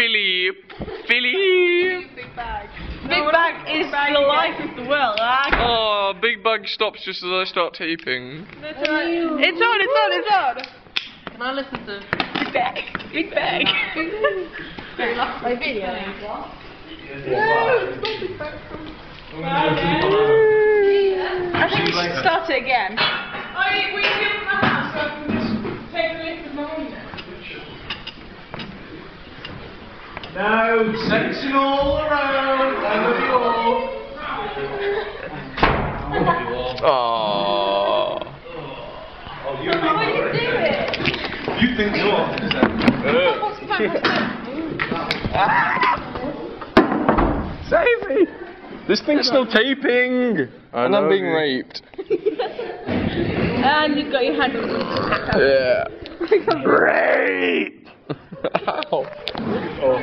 Philippe. Big Bag. Big Bag is the life of the world. Oh, Big Bag stops just as I start taping. It's on. Can I listen to Big Bag? Big Bag. My video. I think we should start it again. We give them a house so I can just take a lift of my own now. No, sexing all around. I love you all. Oh. Oh, you think so? Save me! This thing's still taping! And I'm being raped. And you've got your hand on Yeah. Rape! Ow. Oh.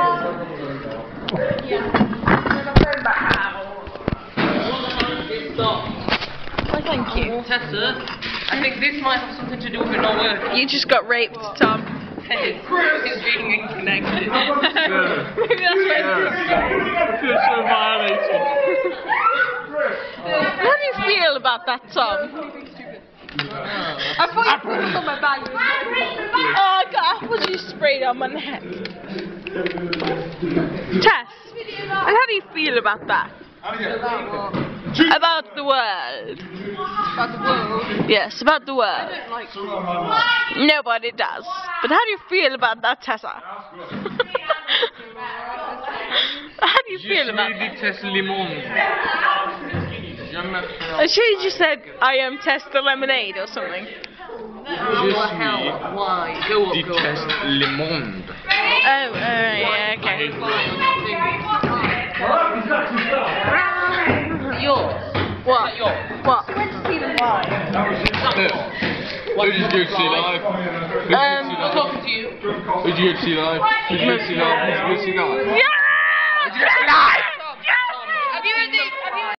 Why, thank you. Tessa, I think this might have something to do with it not working. You just got raped, Tom. It's being inconnected. Maybe that's why You're so violated. How do you feel about that, Tom? I thought you put it on my bag. Oh, I got apple juice sprayed on my neck. Tess, how do you feel about that? About the world. About the world. Yes, about the world. I don't like Nobody does. But how do you feel about that, Tessa? How do you feel about that? déteste les mondes. I'm sure you just said, I am Tess the Lemonade or something. Why? Go up, Déteste les mondes. Oh, yeah, okay. Yours. What? What? Who did you go to see live? I'm talking to you. Who did you go to see live? Who did you go to see live? Who did you go to see live? Yeah!